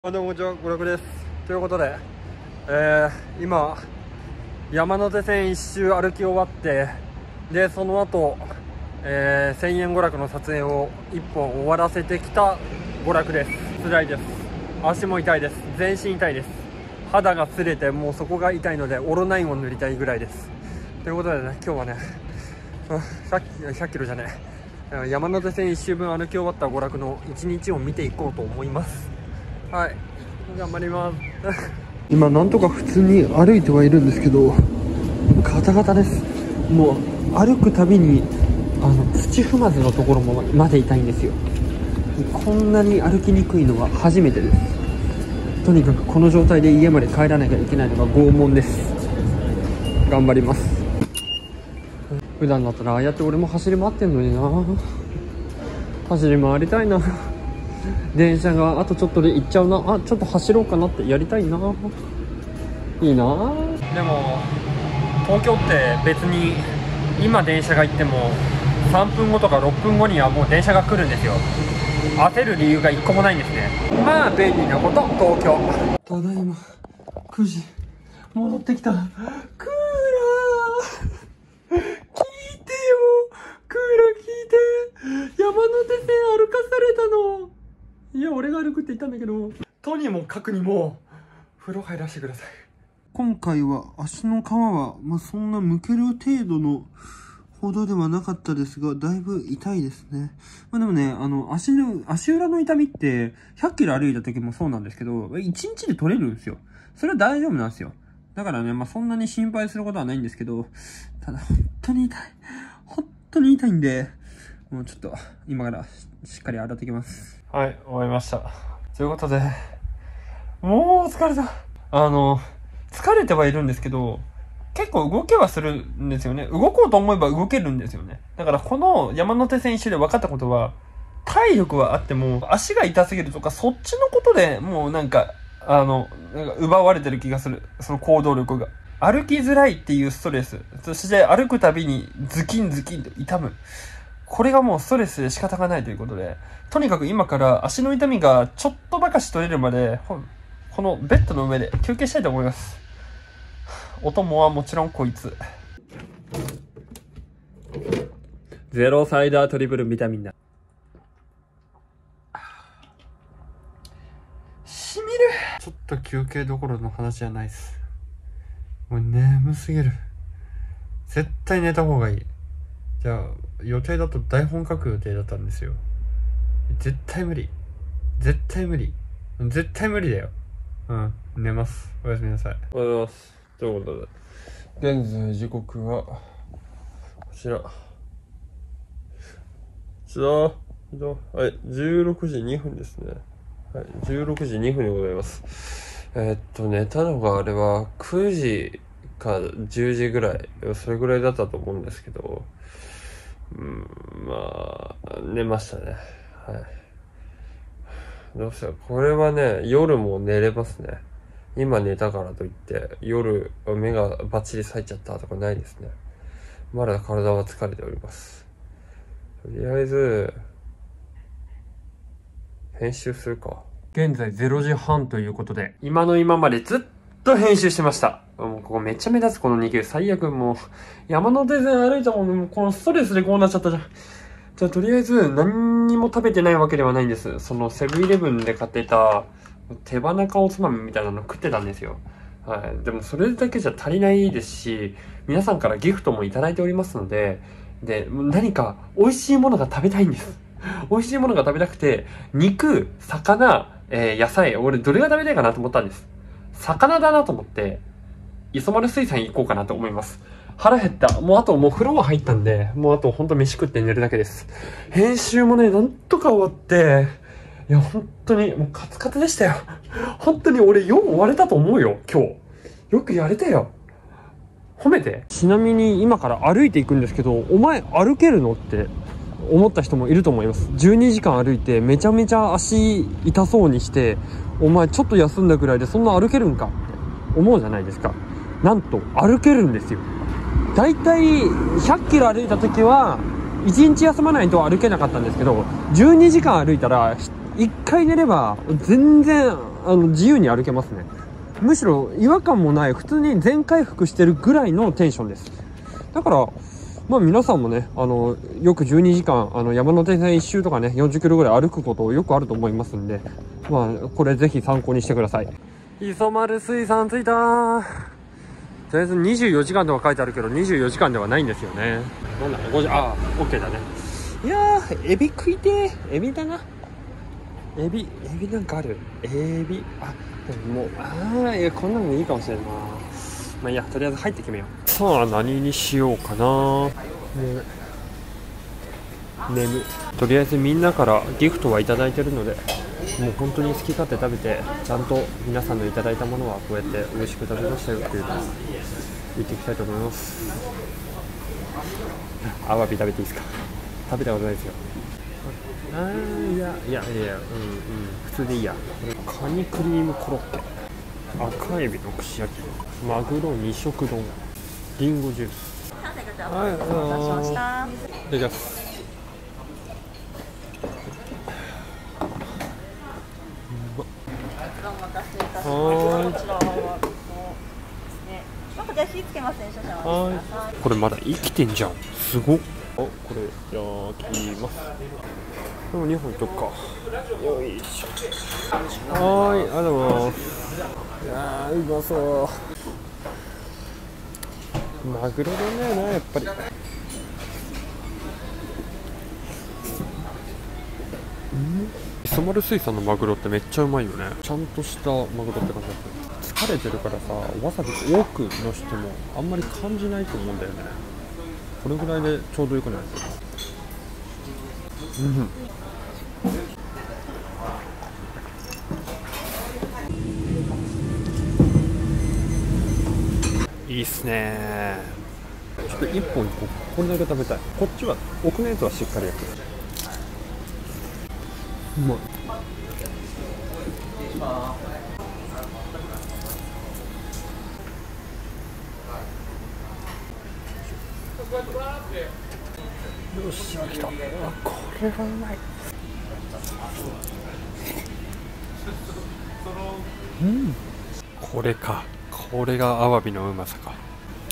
どうもこんにちは、娯楽です。ということで、今山手線一周歩き終わって、でその後、1000円娯楽の撮影を1本終わらせてきた娯楽です。辛いです。足も痛いです。全身痛いです。肌が擦れてもうそこが痛いのでオロナインを塗りたいぐらいです。ということでね、今日はね100キロじゃねえ、山手線一周分歩き終わった娯楽の1日を見ていこうと思います。はい、頑張ります今なんとか普通に歩いてはいるんですけど、ガタガタです。もう歩くたびに土踏まずのところまで痛いんですよ。こんなに歩きにくいのは初めてです。とにかくこの状態で家まで帰らなきゃいけないのが拷問です。頑張ります。普段だったらああやって俺も走り回ってんのにな。走り回りたいな。電車があとちょっとで行っちゃうな。あ、ちょっと走ろうかなってやりたいな。いいな。でも東京って別に今電車が行っても3分後とか6分後にはもう電車が来るんですよ。焦る理由が1個もないんですね。まあ便利なこと東京。ただいま9時戻ってきた。クーラー聞いてよ、クーラー聞いて。山手線歩かされたの。いや、俺が歩くって言ったんだけど、とにもかくにも風呂入らせてください。今回は足の皮は、そんなむける程度のほどではなかったですが、だいぶ痛いですね。でもね、足裏の痛みって100キロ歩いた時もそうなんですけど、1日で取れるんですよ。それは大丈夫なんですよ。だからね、そんなに心配することはないんですけど、ただ本当に痛い。本当に痛いんで、もうちょっと今からしっかり洗ってきます。はい、終わりました。ということで、もう疲れた。疲れてはいるんですけど、結構動けはするんですよね。動こうと思えば動けるんですよね。だからこの山手線一周で分かったことは、体力はあっても足が痛すぎるとか、そっちのことでもうなんか奪われてる気がする。その行動力が。歩きづらいっていうストレス。そして歩くたびにズキンズキンと痛む。これがもうストレスで仕方がないということで、とにかく今から足の痛みがちょっとばかし取れるまで、このベッドの上で休憩したいと思います。お供はもちろんこいつ。ゼロサイダートリプルビタミンだ。しみる。ちょっと休憩どころの話じゃないです。もう眠すぎる。絶対寝た方がいい。じゃあ予定だと台本書く予定だったんですよ。絶対無理。絶対無理。絶対無理だよ。寝ます。おやすみなさい。おはようございます。ということで、現在時刻はこちら。はい、16時2分ですね。はい、16時2分でございます。寝たのがあれは9時か10時ぐらい、それぐらいだったと思うんですけど、寝ましたね。はい。どうしたら、これはね、夜も寝れますね。今寝たからといって、夜目がバッチリ冴えちゃったとかないですね。まだ体は疲れております。とりあえず、編集するか。現在0時半ということで、今の今までずっと編集してました。もうここめっちゃ目立つこの2級最悪。もう山手線歩いたもんね。もうこのストレスでこうなっちゃったじゃん。じゃあとりあえず何にも食べてないわけではないんです。そのセブンイレブンで買ってた手羽中おつまみみたいなの食ってたんですよ。はい。でもそれだけじゃ足りないですし、皆さんからギフトもいただいておりますので、何か美味しいものが食べたいんです。美味しいものが食べたくて、肉、魚、野菜、俺どれが食べたいかなと思ったんです。魚だなと思って、磯丸水産行こうかなと思います。腹減った。もう風呂は入ったんで、もうあとほんと飯食って寝るだけです。編集もね、なんとか終わって、いや、本当に、もうカツカツでしたよ。本当に俺4終われたと思うよ、今日。よくやれたよ。褒めて。ちなみに今から歩いていくんですけど、お前歩けるのって思った人もいると思います。12時間歩いてめちゃめちゃ足痛そうにして、お前ちょっと休んだぐらいでそんな歩けるんかって思うじゃないですか。なんと歩けるんですよ。だいたい100キロ歩いた時は1日休まないと歩けなかったんですけど、12時間歩いたら1回寝れば全然自由に歩けますね。むしろ違和感もない、普通に全回復してるぐらいのテンションです。だからまあ皆さんもね、よく12時間山手線一周とかね40キロぐらい歩くことよくあると思いますんで、まあこれぜひ参考にしてください。磯丸水産着いたー。とりあえず24時間とか書いてあるけど24時間ではないんですよね。なんだ5時、ああ OK だね。いやーエビ食いてー。エビだな。エビなんかある。エビ、あ、でももういやこんなのもいいかもしれんな。まあいいや、とりあえず入って決めよう。さあ何にしようかな。眠。とりあえずみんなからギフトはいただいてるので、もう本当に好き勝手食べて、ちゃんと皆さんのいただいたものはこうやって美味しく食べましたよっていうのを言っていきたいと思います。アワビ食べていいですか。食べたことないですよ。いや、普通でいいや。これカニクリームコロッケ、赤エビの串焼き、マグロ2色丼、リンゴジュース。はい、お待たせしました。いただきます。 じゃあ火つけますね。少々お待ちください。 これまだ生きてんじゃん。すごっ。これ焼きます。でも2本いっとくか。よいしょ。ありがとうございます。いやーうまそう。マグロだねやっぱり。磯丸水産のマグロってめっちゃうまいよね。ちゃんとしたマグロって感じだった。疲れてるからさ、わさび多くのしてもあんまり感じないと思うんだよね。これぐらいでちょうどよくない？いいっすね。ちょっと1本これだけ食べたい。こっちは奥のやつはしっかり焼く。うまい。よし来た。これはうまい。これか。これがアワビのうまさか。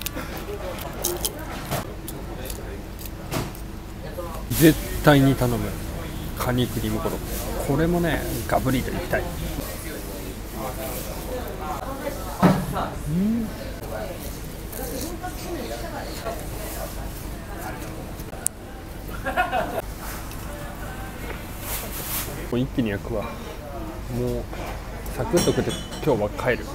絶対に頼むカニクリームコロッケ。これもねガブリといきたい。一気に焼くわ。もうサクッと食って今日は帰る。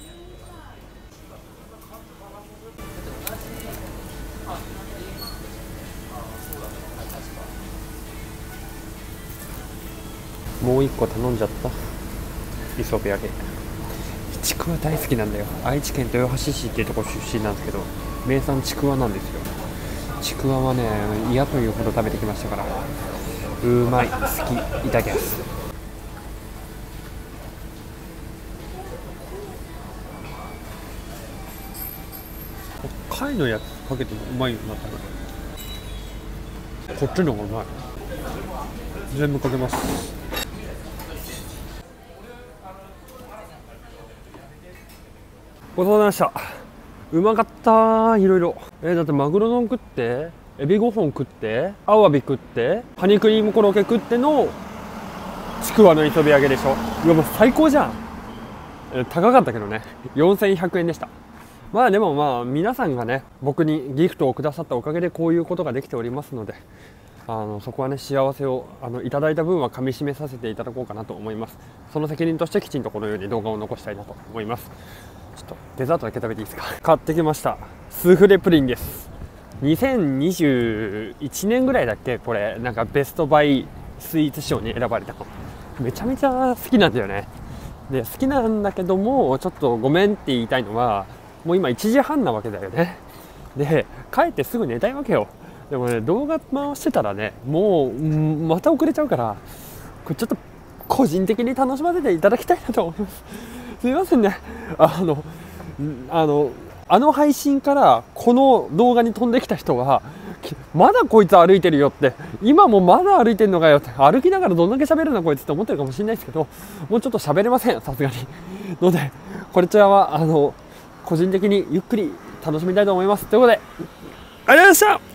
もう一個頼んじゃった。磯辺揚げ。ちくわ大好きなんだよ。愛知県豊橋市っていうところ出身なんですけど、名産ちくわなんですよ。ちくわはね嫌というほど食べてきましたから、うまい、好き。いただきます。貝のやつかけてもうまいよな。こっちの方がうまい。全部かけます。ごちそうさまでした。うまかったー。いろいろだってマグロ丼食ってエビ5本食ってアワビ食ってカニクリームコロッケ食ってのちくわの磯辺揚げでしょ。いやもう最高じゃん。高かったけどね、4100円でした。まあでもまあ皆さんがね僕にギフトをくださったおかげでこういうことができておりますので、そこはね幸せをいただいた分はかみしめさせていただこうかなと思います。その責任としてきちんとこのように動画を残したいなと思います。ちょっとデザートだけ食べていいですか。買ってきました。スフレプリンです。2021年ぐらいだっけ、これなんかベストバイスイーツ賞に選ばれたの。めちゃめちゃ好きなんだよね。で好きなんだけどもちょっとごめんって言いたいのは、もう今1時半なわけだよね。で帰ってすぐ寝たいわけよ。でもね動画回してたらねもうまた遅れちゃうから、これちょっと個人的に楽しませていただきたいなと思います。すいませんね。あの配信からこの動画に飛んできた人はまだこいつ歩いてるよって、今もまだ歩いてるのかよって、歩きながらどんだけ喋るなこいつって思ってるかもしれないですけど、もうちょっと喋れません、さすがに。のでこちらは個人的にゆっくり楽しみたいと思います。ということで、ありがとうございました。